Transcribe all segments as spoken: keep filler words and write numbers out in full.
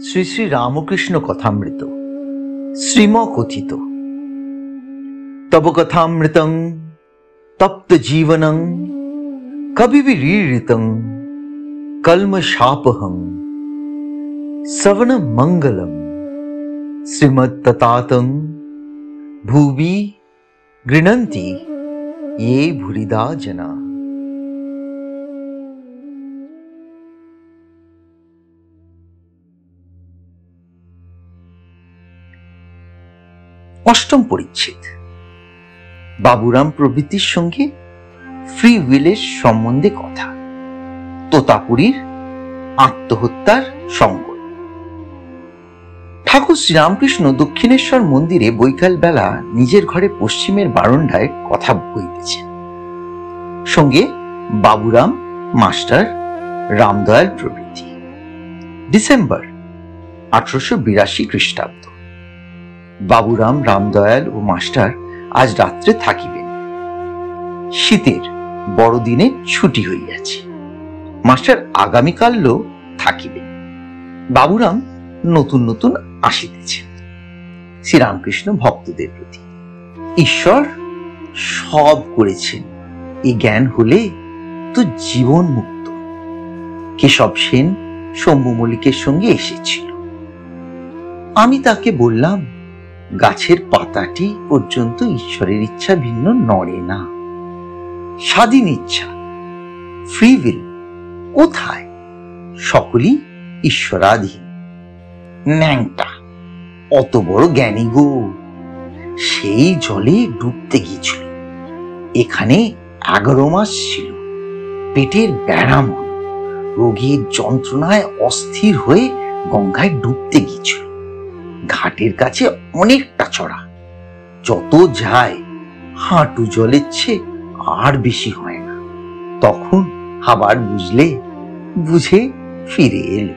শ্রী শ্রী রামকৃষ্ণ কথামৃত শ্রীম কথিত তব কথামৃতং তপ্ত জীবনং কবিবিরীড়িতং কলমশাপহং শ্রবণ মঙ্গলম শ্রীমত্ততাতং ভুবি গৃণন্তি ये ভুরিদা जना। অষ্টম পরিচ্ছেদ। বাবুরাম প্রভৃতির সঙ্গে ফ্রি উইলের সম্বন্ধে কথা। তোতাপুরীর আত্মহত্যার সংকট। ঠাকুর শ্রীরামকৃষ্ণ দক্ষিণেশ্বর মন্দিরে বৈকাল বেলা নিজের ঘরে পশ্চিমের বারান্দায় কথা বলিতেছেন। সঙ্গে বাবুরাম, মাস্টার, রামদয়াল প্রভৃতি। ডিসেম্বর আঠারোশো বিরাশি খ্রিস্টাব্দ। বাবুরাম, রামদয়াল ও মাস্টার আজ রাত্রে থাকিবেন। শীতের বড়দিনে ছুটি হইয়াছে। মাস্টার আগামীকালও থাকিবেন। বাবুরাম নতুন নতুন আসিতেছেন। শ্রীরামকৃষ্ণ ভক্তদের প্রতি ঈশ্বর সব করেছেন, এই জ্ঞান হলে তো জীবন মুক্ত। কেশব সেন শম্ভু মল্লিকের সঙ্গে এসেছিল। আমি তাকে বললাম, গাছের পাতাটি পর্যন্ত ঈশ্বরের ইচ্ছা ভিন্ন নড়ে না। স্বাধীন ইচ্ছা, ফ্রি উইল কোথায়? সকলই ঈশ্বরাধীন। ন্যাংটা অত বড় জ্ঞানী গো, সেই জলে ডুবতে গিয়েছিল। এখানে এগারো মাস ছিল। পেটের ব্যারাম হল, রোগীর যন্ত্রণায় অস্থির হয়ে গঙ্গায় ডুবতে গিয়েছিল। ঘাটের কাছে অনেকটা চড়া, যত যায় হাঁটু জলের চেয়ে আর বেশি হয় না। তখন আবার বুঝলে বুঝে ফিরে এলো।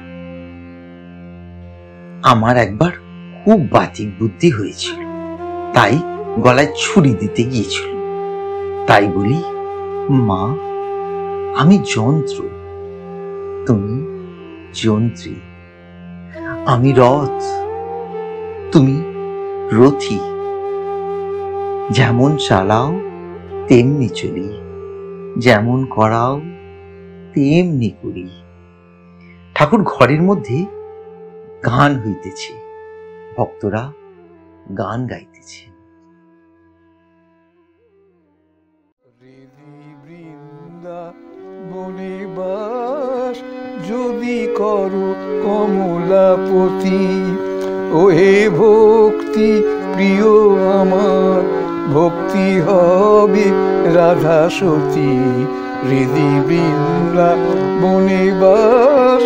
আমার একবার খুব বাতিক বুদ্ধি হয়েছিল, তাই গলায় ছুরি দিতে গিয়েছিল। তাই বলি, মা আমি যন্ত্র, তুমি যন্ত্রী। আমি রথ, তুমি রথী। যেমন চালাও তেমনি চলি, যেমন করাও তেমনি করি। ঠাকুর ঘরের মধ্যে গান হইতেছে, ভক্তরা গান গাইতেছে। বনিবাস যদি করো কমলাপতি, ও হে ভক্তি প্রিয় আমার, ভক্তি হবে রাধা সতী। হৃদি বৃন্দা বনিবাস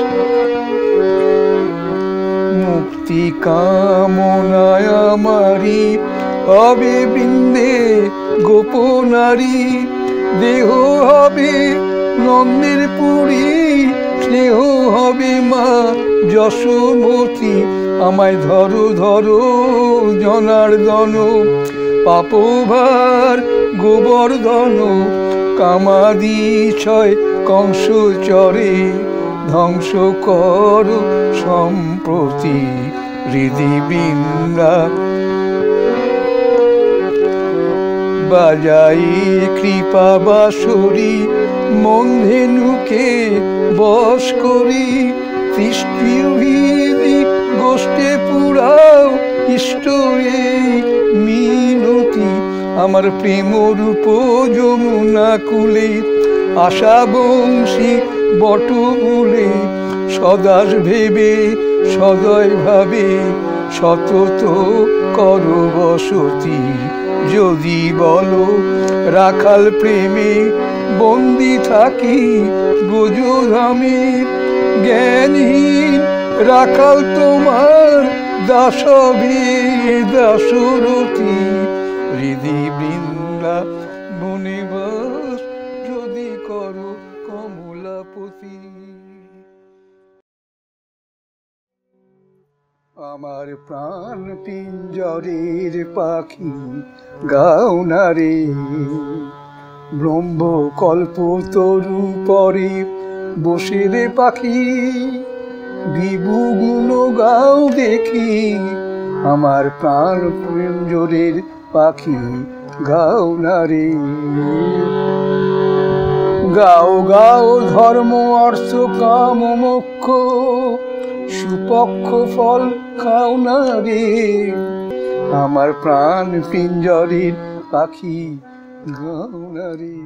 মুক্তি কামনায় আমারি, হবে বৃন্দে গোপনারী। দেহ হবে নন্দের পুরী, স্নেহ হবে মা যশোমতী। আমায় ধরো ধরো জনার্দন, পাপভার গোবর্ধন। কামাদি ছয় কংস চরে, ধ্বংস কর সম্প্রতি। হৃদি বৃন্দা বাজাই কৃপা বাঁশরি, মন্ধেনুকে বশ করি। সৃষ্টিভীতি গোষ্ঠে পুরাও ইষ্ট এই মিনতি। আমার প্রেম রূপ যমুনা কুলে, আশা বংশী বটমূলে। সদাস ভেবে সদয় ভাবে, সতত কর বসতি। যদি বলো রাখাল প্রেমে বন্দি থাকি ব্রজধামে, জ্ঞানহীন রাখাল তোমার দাস হবে দাসরথী। হৃদি বৃন্দা বনিবাস যদি করো কমলাপতি। আমার প্রাণ পিঞ্জরের পাখি গাও না রে, ব্রহ্ম কল্প তরু পরে বসে রে পাখি। বিভু গুণ গাও দেখি, আমার প্রাণ পিঞ্জরের পাখি গাও না রে। গাও গাও ধর্ম অর্থ কাম মোক্ষ, সুপক্ষ ফল খাও না রে, আমার প্রাণ পিঞ্জরের পাখি গাও না রে।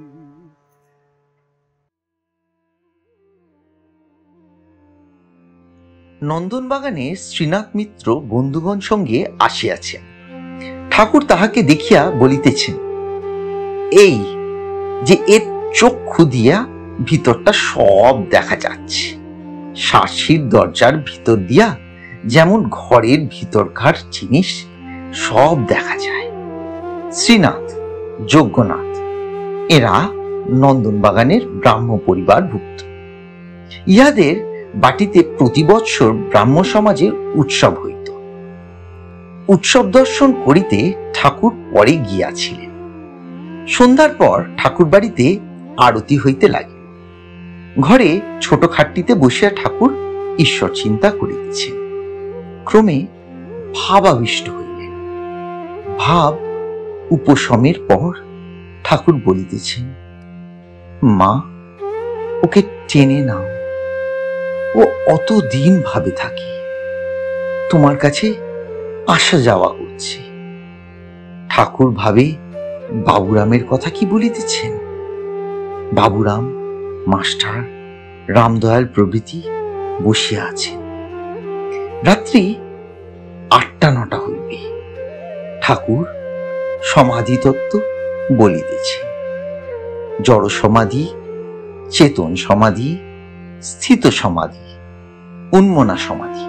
নন্দনবাগানে শ্রীনাথ মিত্র বন্ধুগণ সঙ্গে আসিয়াছেন। ঠাকুর তাহাকে দেখিয়া বলিতেছেন, এই যে এর চক্ষু দিয়া ভিতরটা সব দেখা যাচ্ছে, শাসির দরজার ভিতর দিয়া যেমন ঘরের ভিতরকার জিনিস সব দেখা যায়। শ্রীনাথ, যজ্ঞনাথ এরা নন্দনবাগানের ব্রাহ্ম পরিবারভুক্ত। ইহাদের বাটিতে প্রতি বৎসর ব্রাহ্ম সমাজের উৎসব হইত। উৎসব দর্শন করিতে ঠাকুর পরে গিয়াছিলেন। সন্ধ্যার পর ঠাকুর বাড়িতে আরতি হইতে লাগিল। ঘরে ছোট খাটটিতে বসিয়া ঠাকুর ঈশ্বর চিন্তা করিতেছেন। ক্রমে ভাবাবিষ্ট হইলেন। ভাব উপশমের পর ঠাকুর বলিতেছেন, মা, ওকে টেনে নাও, ও অত দিন ভাবে থাকি, তোমার কাছে আসা যাওয়া করছে। ঠাকুর ভাবে বাবুরামের কথা কি বলিতেছেন। বাবুরাম, মাস্টার, রামদয়াল প্রভৃতি বসিয়া আছেন। রাত্রি আটটা নটা হইবে। ঠাকুর সমাধি তত্ত্ব বলিতেছেন। জড় সমাধি, চেতন সমাধি, স্থিত সমাধি, উন্মনা সমাধি।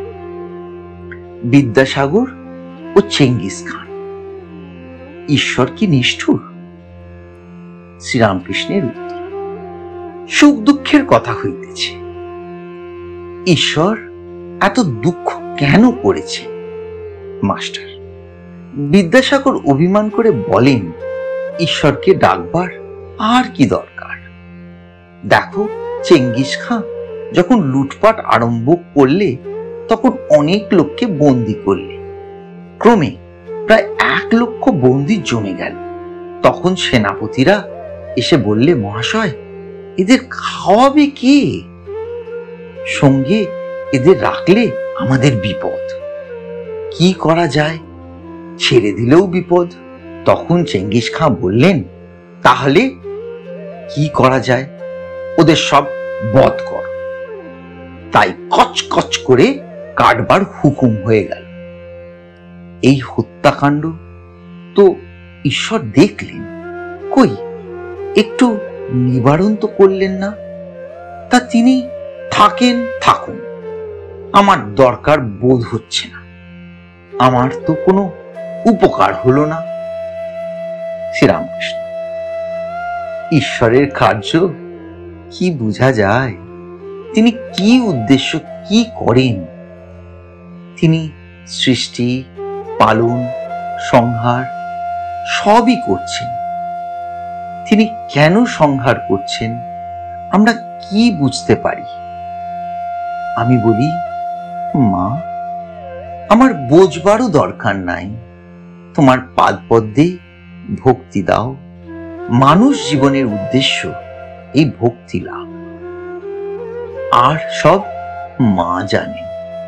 বিদ্যাসাগর ও চেঙ্গিস খান, ঈশ্বর কি নিষ্ঠুর? শ্রীরামকৃষ্ণের উত্তর, সুখ দুঃখের কথা হইতেছে। ঈশ্বর এত দুঃখ কেন করেছে? মাস্টার, বিদ্যাসাগর অভিমান করে বলেন, ঈশ্বরকে ডাকবার আর কি দরকার? দেখো, চেঙ্গিস খান যখন লুটপাট আরম্ভ করলে তখন অনেক লোককে বন্দি করলে। ক্রমে প্রায় এক লক্ষ বন্দি জমে গেল। তখন সেনাপতিরা এসে বললে, মহাশয়, এদের খাওয়াবে কে? সঙ্গে এদের রাখলে আমাদের বিপদ। কি করা যায়? ছেড়ে দিলেও বিপদ। তখন চেঙ্গিস খান বললেন, তাহলে কি করা যায়? ওদের সব বধ কর। তাই কচকচ করে কাটবার হুকুম হয়ে গেল। এই হত্যাকাণ্ড তো ঈশ্বর দেখলেন, কই একটু নিবারণ তো করলেন না। তা তিনি থাকেন, থাকুন, আমার দরকার বোধ হচ্ছে না। আমার তো কোনো উপকার হলো না। শ্রীরামকৃষ্ণ, ঈশ্বরের কার্য কি বোঝা যায়? তিনি কি উদ্দেশ্য কি করেন? তিনি সৃষ্টি, পালন, সংহার সবই করছেন। তিনি কেন সংহার করছেন আমরা কি বুঝতে পারি? আমি বলি, মা, আমার বোঝবারও দরকার নাই। তোমার পাদপদ্মে ভক্তি দাও। মানুষ জীবনের উদ্দেশ্য এই ভক্তি লাভ, আর সব মা জানেন।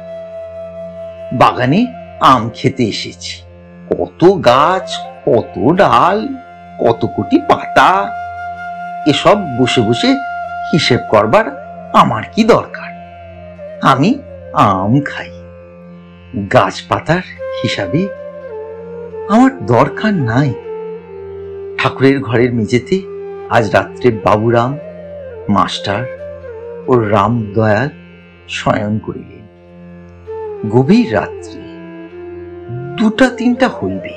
বাগানে আম খেতে এসেছি। কত গাছ, কত ডাল, কত কোটি পাতা, এসব বসে বসে হিসেব করবার আমার কি দরকার? আমি আম খাই, গাছপাতার হিসাবে আমার দরকার নাই। ঠাকুরের ঘরের মেঝেতে আজ রাত্রে বাবুরাম, মাস্টার ও রামদয়াল শয়ন করিলেন। গভীর রাত্রি, দুটা তিনটা হইবে।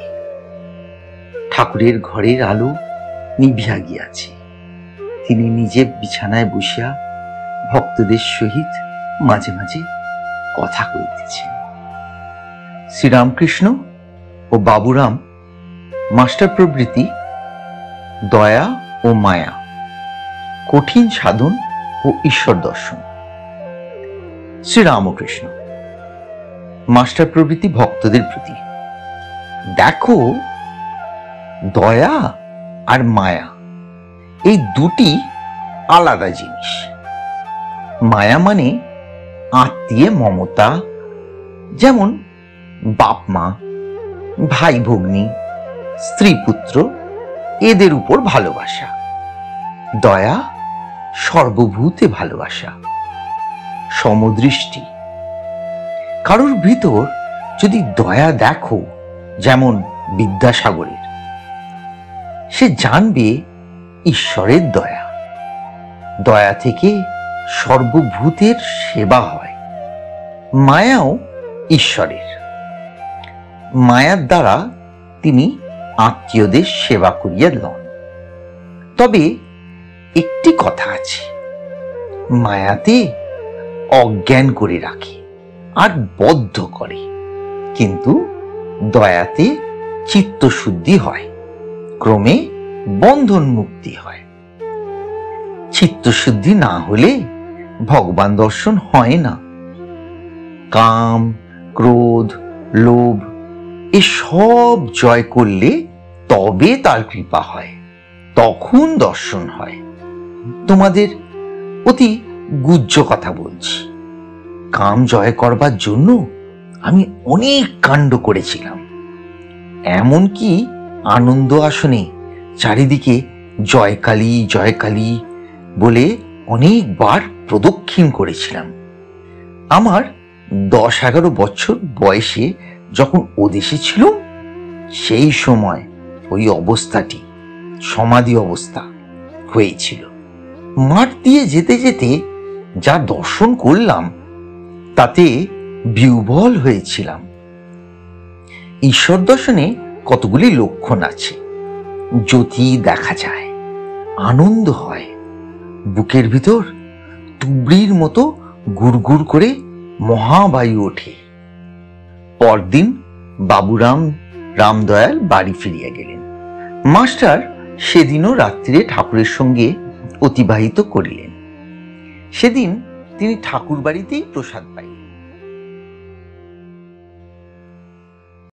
ঠাকুরের ঘরের আলো নিভিয়া গিয়াছে। তিনি নিজে বিছানায় বসিয়া ভক্তদের সহিত মাঝে মাঝে কথা কইতেছেন। শ্রীরামকৃষ্ণ ও বাবুরাম, মাস্টার প্রভৃতি দয়া ও মায়া, কঠিন সাধন ও ঈশ্বর দর্শন। শ্রীরামকৃষ্ণ। মাস্টার প্রভৃতি ভক্তদের প্রতি, দেখো, দয়া আর মায়া এই দুটি আলাদা জিনিস। মায়া মানে আত্মীয় মমতা, যেমন বাপ মা, ভাই ভগ্নী, স্ত্রী পুত্র, এদের উপর ভালোবাসা। দয়া সর্বভূতে ভালোবাসা, সমদৃষ্টি। কারোর ভিতর যদি দয়া দেখো, যেমন বিদ্যাসাগরের, সে জানবে ঈশ্বরের দয়া। দয়া থেকে সর্বভূতের সেবা হয়। মায়াও ঈশ্বরের। মায়ার দ্বারা তিনি আত্মীয়দের সেবা করিয়া লন। তবে একটি কথা আছে, মায়াতে অজ্ঞান করে রাখে আর বদ্ধ করে, কিন্তু দয়াতে চিত্তশুদ্ধি হয়, ক্রমে বন্ধন মুক্তি হয়। চিত্তশুদ্ধি না হলে ভগবান দর্শন হয় না। কাম, ক্রোধ, লোভ এসব জয় করলে তবে তার কৃপা হয়, তখন দর্শন হয়। তোমাদের অতি গুহ্য কথা বলছি। কাম জয় করবার জন্য আমি অনেক কাণ্ড করেছিলাম। এমনকি আনন্দ আসনে চারিদিকে জয়কালী জয়কালী বলে অনেকবার প্রদক্ষিণ করেছিলাম। আমার দশ এগারো বছর বয়সে যখন ওদেশে ছিল, সেই সময় ওই অবস্থাটি সমাধি অবস্থা হয়েছিল। মাঠ দিয়ে যেতে যেতে যা দর্শন করলাম, তাতে বিহ্বল হয়েছিলাম। ঈশ্বর দর্শনে কতগুলি লক্ষণ আছে। জ্যোতি দেখা যায়, আনন্দ হয়, বুকের ভিতর তুবড়ির মতো গুড়গুড় করে মহাবায়ু ওঠে। পরদিন বাবুরাম রামদয়াল বাড়ি ফিরিয়া গেলেন। মাস্টার সেদিনও রাত্রিরে ঠাকুরের সঙ্গে অতিবাহিত করিলেন। সেদিন তিনি ঠাকুর বাড়িতেই প্রসাদ পাইলেন।